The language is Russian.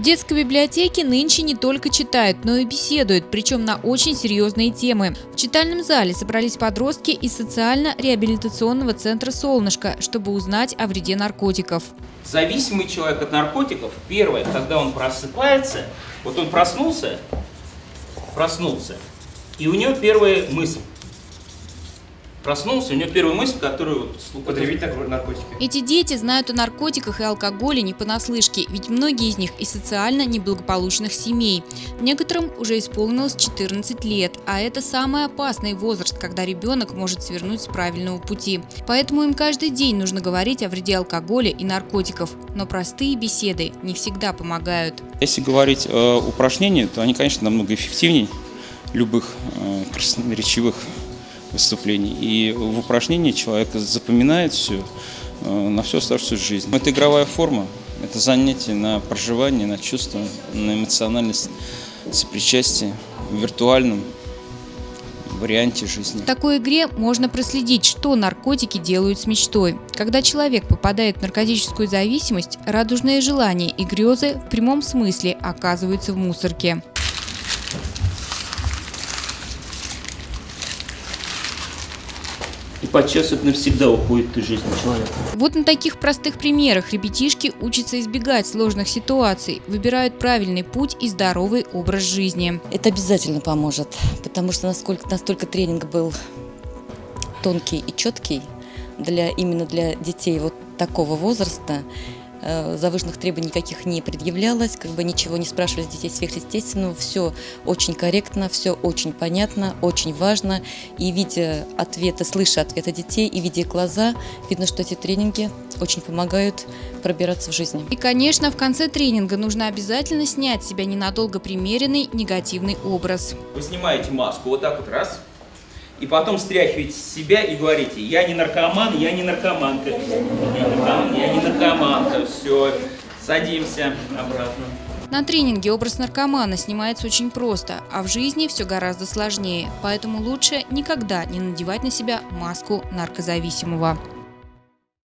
В детской библиотеке нынче не только читают, но и беседуют, причем на очень серьезные темы. В читальном зале собрались подростки из социально-реабилитационного центра «Солнышко», чтобы узнать о вреде наркотиков. Зависимый человек от наркотиков, первое, когда он просыпается, вот он проснулся, и у него первая мысль. Проснулся, у него первая мысль, которую... Употребить наркотики. Эти дети знают о наркотиках и алкоголе не понаслышке, ведь многие из них из социально неблагополучных семей. Некоторым уже исполнилось 14 лет, а это самый опасный возраст, когда ребенок может свернуть с правильного пути. Поэтому им каждый день нужно говорить о вреде алкоголя и наркотиков. Но простые беседы не всегда помогают. Если говорить о упражнениях, то они, конечно, намного эффективнее любых красноречивых выступлений. И в упражнении человек запоминает все на всю оставшуюся жизнь. Это игровая форма, это занятие на проживание, на чувство, на эмоциональность, сопричастие в виртуальном варианте жизни. В такой игре можно проследить, что наркотики делают с мечтой. Когда человек попадает в наркотическую зависимость, радужные желания и грезы в прямом смысле оказываются в мусорке. И подчас это навсегда уходит из жизни человека. Вот на таких простых примерах ребятишки учатся избегать сложных ситуаций, выбирают правильный путь и здоровый образ жизни. Это обязательно поможет, потому что настолько тренинг был тонкий и четкий именно для детей вот такого возраста. Завышенных требований никаких не предъявлялось, ничего не спрашивали с детей сверхъестественного, все очень корректно, все очень понятно, очень важно. И видя ответы, слыша ответы детей и видя глаза, видно, что эти тренинги очень помогают пробираться в жизни. И, конечно, в конце тренинга нужно обязательно снять с себя ненадолго примеренный негативный образ. Вы снимаете маску вот так вот раз, и потом стряхиваете с себя и говорите: я не наркоман, я не наркоманка, я не наркоманка, все, садимся обратно. На тренинге образ наркомана снимается очень просто, а в жизни все гораздо сложнее, поэтому лучше никогда не надевать на себя маску наркозависимого.